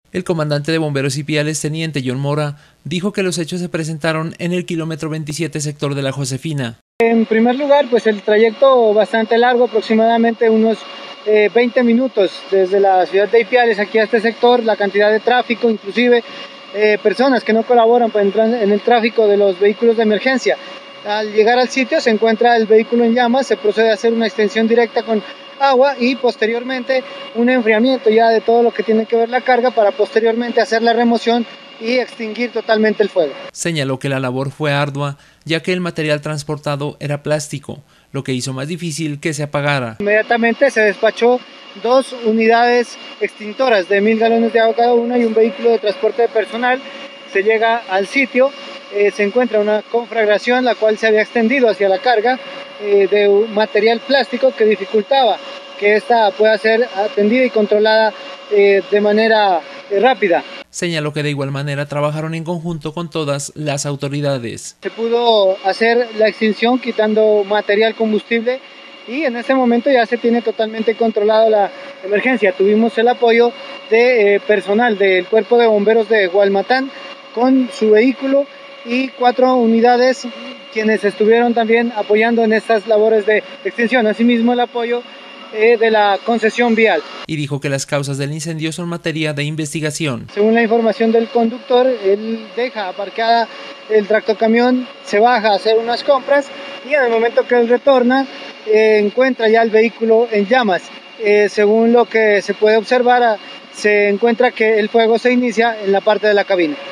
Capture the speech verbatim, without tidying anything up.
El comandante de Bomberos y Piales, teniente John Mora, dijo que los hechos se presentaron en el kilómetro veintisiete, sector de La Josefina. En primer lugar, pues el trayecto bastante largo, aproximadamente unos eh, veinte minutos desde la ciudad de Ipiales aquí a este sector, la cantidad de tráfico, inclusive eh, personas que no colaboran en el tráfico de los vehículos de emergencia. Al llegar al sitio se encuentra el vehículo en llamas, se procede a hacer una extensión directa con agua y posteriormente un enfriamiento ya de todo lo que tiene que ver la carga para posteriormente hacer la remoción y extinguir totalmente el fuego. Señaló que la labor fue ardua, ya que el material transportado era plástico, lo que hizo más difícil que se apagara. Inmediatamente se despachó dos unidades extintoras de mil galones de agua cada una y un vehículo de transporte de personal. Se llega al sitio, eh, se encuentra una conflagración la cual se había extendido hacia la carga eh, de un material plástico que dificultaba que ésta pueda ser atendida y controlada eh, de manera eh, rápida. Señaló que de igual manera trabajaron en conjunto con todas las autoridades. Se pudo hacer la extinción quitando material combustible y en este momento ya se tiene totalmente controlada la emergencia. Tuvimos el apoyo de eh, personal del Cuerpo de Bomberos de Gualmatán con su vehículo y cuatro unidades quienes estuvieron también apoyando en estas labores de extinción. Asimismo el apoyo eh, de la concesión vial. Y dijo que las causas del incendio son materia de investigación. Según la información del conductor, él deja aparcada el tractocamión, se baja a hacer unas compras y en el momento que él retorna eh, encuentra ya el vehículo en llamas. Eh, según lo que se puede observar, se encuentra que el fuego se inicia en la parte de la cabina.